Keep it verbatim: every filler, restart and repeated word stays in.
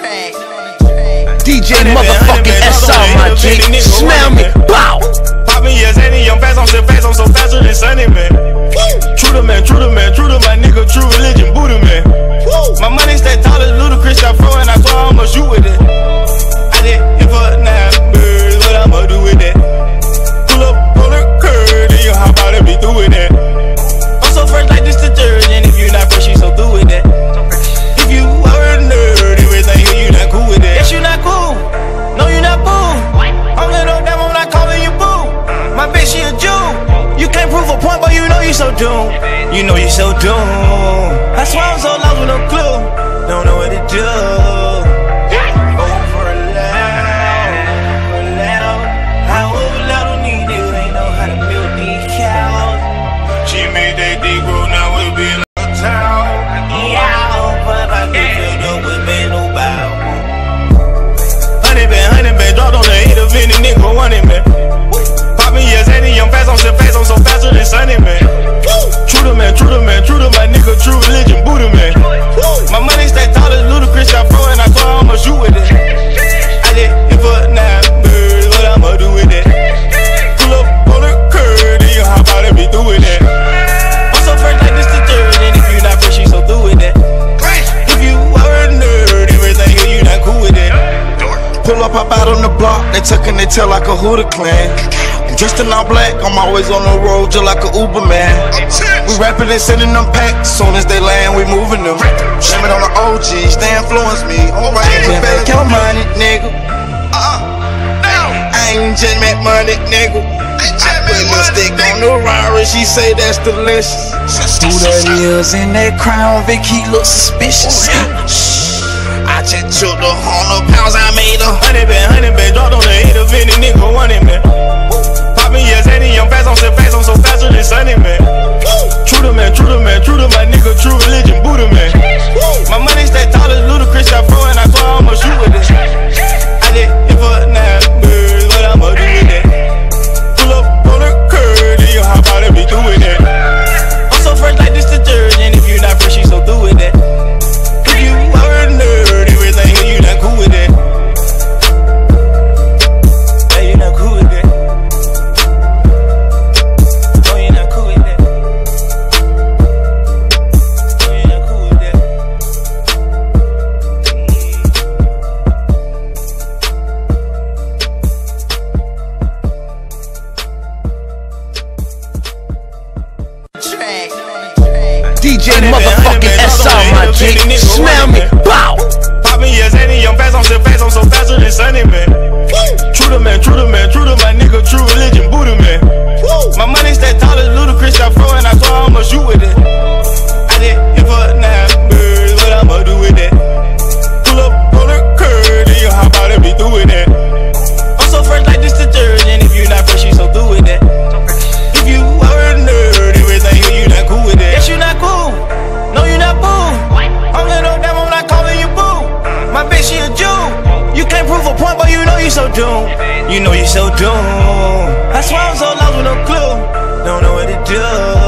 D J motherfucking S on my G. Smell me, bow. Pop me as any young fast, I'm still fast, I'm so faster than Sunny, man. True to man, true to man, true to my nigga, true religion, Buddha, man. My money stay tall as ludicrous, I throw and I throw, I'ma shoot with it. I did it for nine birds, what I'ma do with that? Pull up on the curb, then you hop out and be through with that. I'm so fresh like this detergent, if you not fresh, you so through with that. If you are a nerd, everything here, you not cool with that. Yes, you not cool, no, you not boo. I'm little damn, I'm not calling you boo. My bitch, she a Jew. You can't prove a point, but you know you so doomed. You know you so doomed. That's why I'm so lost with no clue. Don't know what to do. Over loud, over loud. How over loud don't need it. Ain't know how to build these cows. She made that D grow, now we be like a town. Yeah, but I can feel up with man no bow. Honey band, honey band, dropped on the heat of any nigga wanted man. Pop me as any young fast, I'm still fast, I'm so faster than Sunny, man. True to man, true to man, true to my nigga, true religion, Buddha, man. My money stay tall as ludicrous, I throw and I throw, I'ma shoot with it. I did it for nine birds, what I'ma do with it? Pull up on the curb, then you hop out and be through with it. I'm so fresh like this detergent, if you not fresh, you so through with it. If you are a nerd, everything here, you not cool with it. Pull up, hop out on the block, they tuckin' they tail like a Hooter clan. Dressed in all black, I'm always on the road just like a Uber man. We rapping and sending them packs, soon as they land, we moving them. Blame it on the O Gs, they influence me. Alright, you better count money, nigga. I ain't just make money, nigga. I put a stick on the Rari, she say that's delicious. Who that is in that crown, Vicky look suspicious. I just took the hundred pounds I made her. Honey band, honey band, dropped on the heat of any nigga wanted, man. Pop me as any young fast, I'm still fast, I'm so faster than Sunny, man. True to man, true to man, true to my nigga, true religion, Buddha, man. My money stay tall as ludicrous, I throw and I throw, I'ma shoot with it. I did it for nine birds, what I'ma do with it? Pull up on the curb, then you hop out and be through with it. I'm so fresh like this detergent, if you not fresh, you so through with it. If you are a nerd, everything here, you not cool with it. Yeah, you not cool with it. D J motherfucking S on my G. Smell me, bow. Pop me as any young fast, I'm still fast, I'm so faster than Sunny, man. True to man, true to man, true to my nigga, true religion, Buddha, man. My money stay tall as ludicrous, I throw and I throw, I'ma shoot with it. I did it for nine birds, what I'ma do with it? Pull up on the curb, then you hop out and be through with it. I'm so fresh like this detergent, if you not fresh, you so through with it. If you are a nerd, everything here, you not cool with it. Yes, you not cool, no, you not boo. I'm little damn, I'm not calling you boo. My bitch, she a Jew. You can't prove a point, but you know you so doomed. You know you so doomed. That's why I'm so lost with no clue. Don't know what to do.